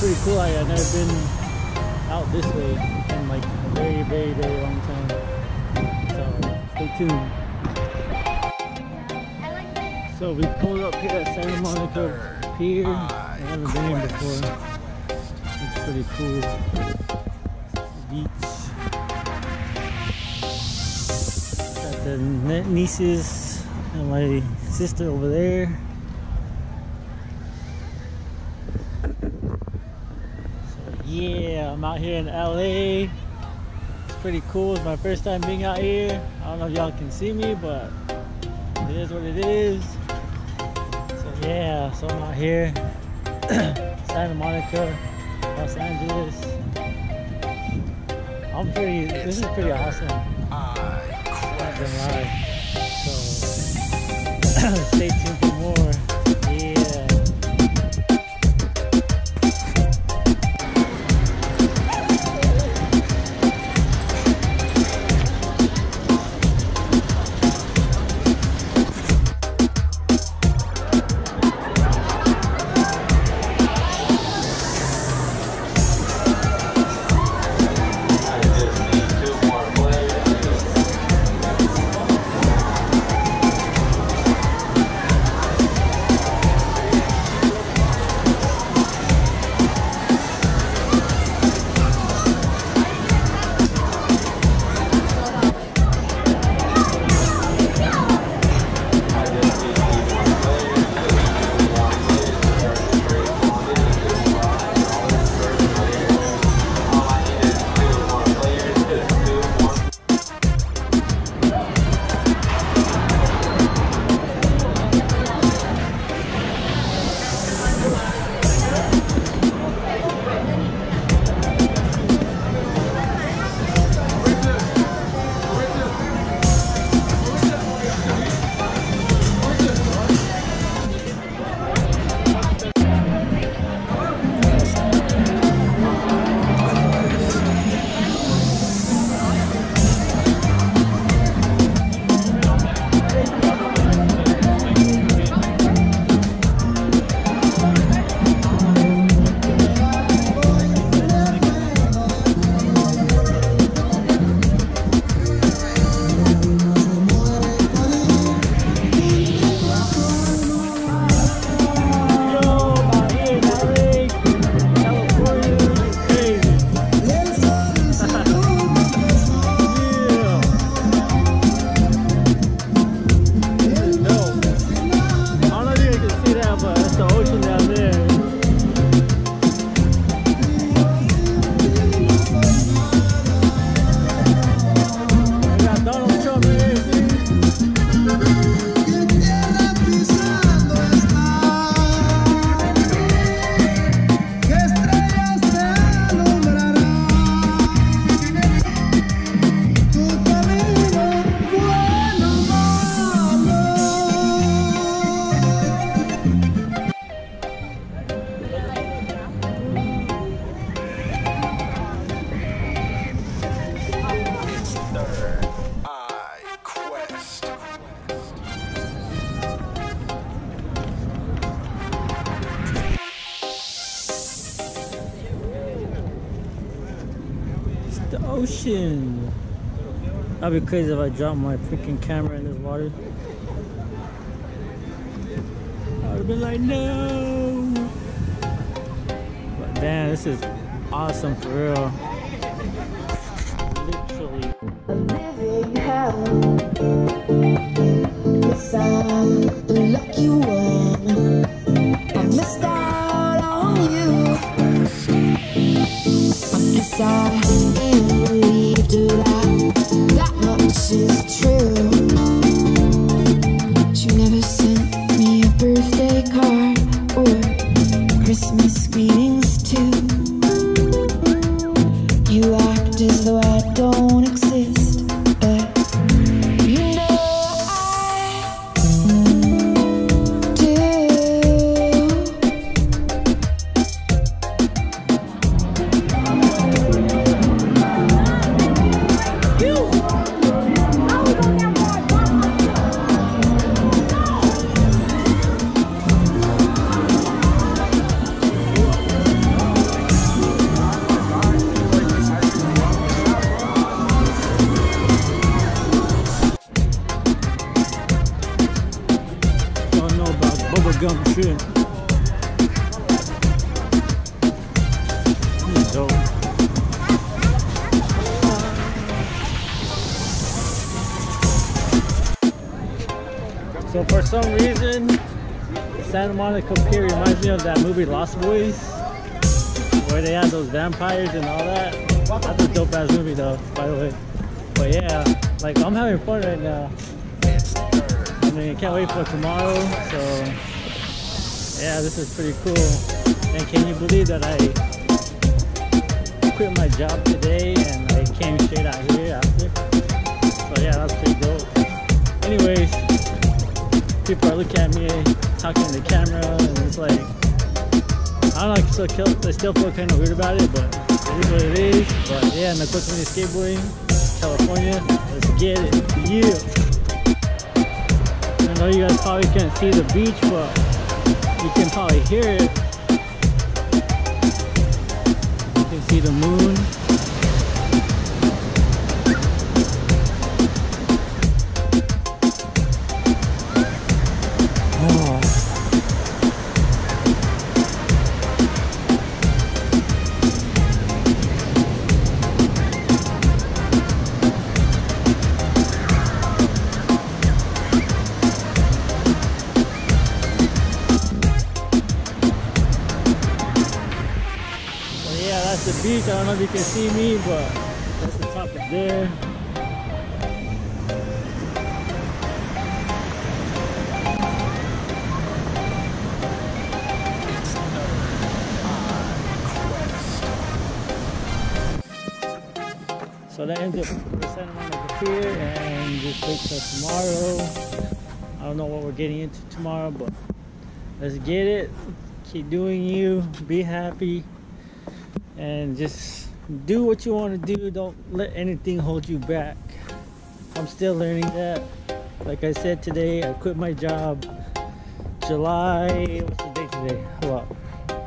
pretty cool. I've never been out this way in like a very, very, very long time. So stay tuned. So we pulled up here at Santa Monica Pier. I haven't been here before. It's pretty cool. Beach. Got the nieces and my sister over there. So yeah, I'm out here in LA. It's pretty cool. It's my first time being out here. I don't know if y'all can see me, but it is what it is. So yeah, so I'm out here. Santa Monica, Los Angeles. This is pretty awesome. Not gonna lie. So stay tuned for more. Yeah. Thirdeye Quest. It's the ocean. That'd be crazy if I dropped my freaking camera in this water. I would have been like, no. But damn, this is awesome for real. Literally. Living hell. Yes, I'm the lucky one. I missed out on you. I guess I ain't believed that much is true. But you never sent me a birthday card or Christmas greetings too. You act as though I don't exist, but you know I bubblegum shrimp. This is dope. So for some reason, Santa Monica Pier reminds me of that movie Lost Boys, where they had those vampires and all that. That's a dope ass movie though, by the way. But yeah, like I'm having fun right now. I mean, I can't wait for tomorrow. So yeah, this is pretty cool. And can you believe that I quit my job today and I came straight out here after? So yeah, that's pretty dope. Anyways, people are looking at me talking to the camera, and it's like, I don't know, I still feel kind of weird about it, but it is what it is. But yeah, and the Coconut skateboarding, California, let's get it. Yeah. I know you guys probably can't see the beach, but you can probably hear it. You can see the moon. The beach, I don't know if you can see me, but that's the top of there. So that ends up the Santa Monica Pier, and just wait till tomorrow. I don't know what we're getting into tomorrow, but let's get it. Keep doing you, be happy, and just do what you want to do. Don't let anything hold you back. I'm still learning that. Like I said today, I quit my job July, what's the date today? Hold up.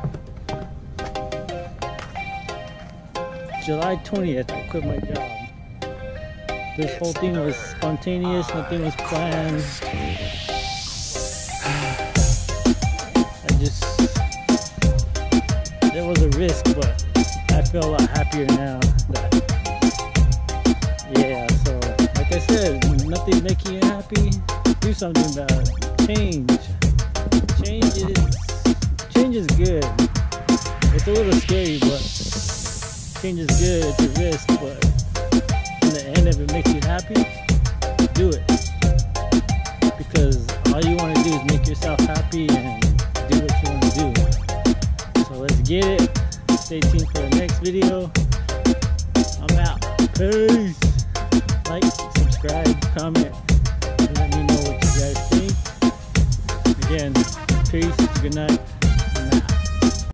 July 20th, I quit my job. This whole thing was spontaneous, nothing was planned. There was a risk, but I feel a lot happier now. Yeah, so like I said, when nothing's making you happy, do something about it. Change is good. It's a little scary, but change is good. It's a risk, but in the end, if it makes you happy, do it. Because all you want to do is make yourself happy and do what you want to do. So let's get it. Stay tuned for the next video. I'm out. Peace. Like, subscribe, comment, and let me know what you guys think. Again, peace. Good night.